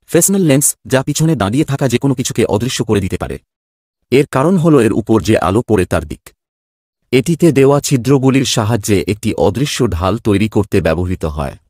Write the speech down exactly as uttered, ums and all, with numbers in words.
Fresnel lens, যা পিছনে দাঁড়িয়ে থাকা যে কোনো কিছুকে অদৃশ্য করে দিতে পারে। এর কারণ হল এর উপর যে আলো পড়ে তার দিক। এটিতে দেওয়া ছিদ্রগুলির সাহায্যে একটি অদৃশ্য ঢাল তৈরি করতে ব্যবহৃত হয়।